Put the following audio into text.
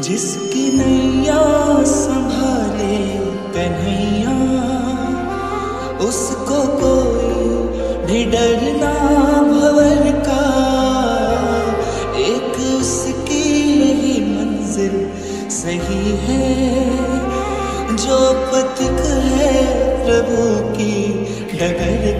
जिसकी नैया संभाले कन्हैया, उसको कोई भी डर ना भंवर का। एक उसकी ही मंजिल सही है, जो पथिक है प्रभु की डगर